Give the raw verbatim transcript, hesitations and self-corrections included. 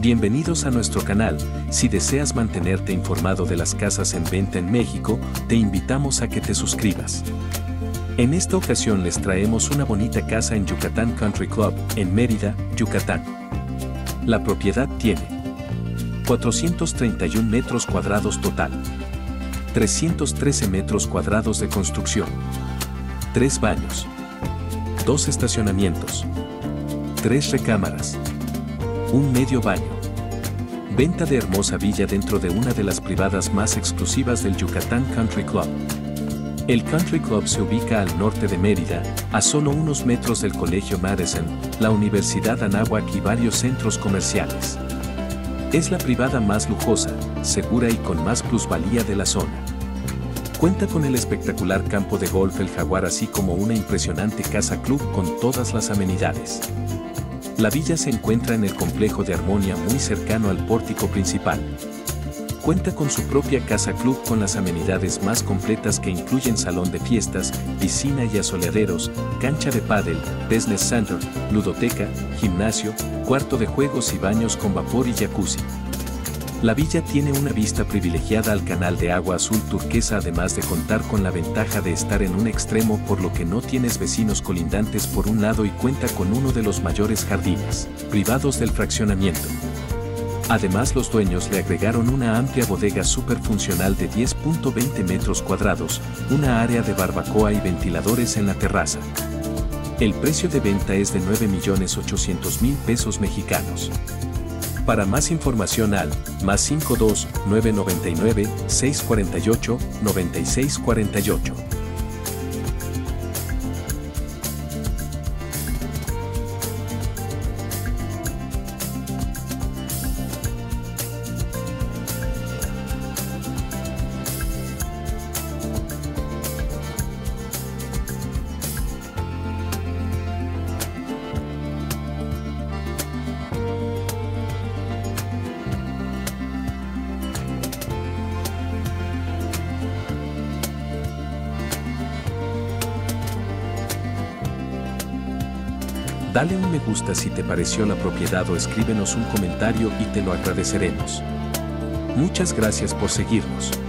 Bienvenidos a nuestro canal. Si deseas mantenerte informado de las casas en venta en México, te invitamos a que te suscribas. En esta ocasión les traemos una bonita casa en Yucatán Country Club, en Mérida, Yucatán. La propiedad tiene cuatrocientos treinta y un metros cuadrados total, trescientos trece metros cuadrados de construcción, tres baños, dos estacionamientos, tres recámaras, un medio baño. Venta de hermosa villa dentro de una de las privadas más exclusivas del Yucatán Country Club. El Country Club se ubica al norte de Mérida, a solo unos metros del Colegio Madison, la Universidad Anáhuac y varios centros comerciales. Es la privada más lujosa, segura y con más plusvalía de la zona. Cuenta con el espectacular campo de golf El Jaguar, así como una impresionante casa club con todas las amenidades. La villa se encuentra en el complejo de Armonia, muy cercano al pórtico principal. Cuenta con su propia casa club con las amenidades más completas que incluyen salón de fiestas, piscina y asoleaderos, cancha de pádel, business center, ludoteca, gimnasio, cuarto de juegos y baños con vapor y jacuzzi. La villa tiene una vista privilegiada al canal de agua azul turquesa, además de contar con la ventaja de estar en un extremo, por lo que no tienes vecinos colindantes por un lado, y cuenta con uno de los mayores jardines privados del fraccionamiento. Además, los dueños le agregaron una amplia bodega súper funcional de diez punto veinte metros cuadrados, una área de barbacoa y ventiladores en la terraza. El precio de venta es de nueve millones ochocientos mil pesos mexicanos. Para más información al más cinco dos nueve nueve nueve seis cuatro ocho nueve seis cuatro ocho. Dale un me gusta si te pareció la propiedad o escríbenos un comentario y te lo agradeceremos. Muchas gracias por seguirnos.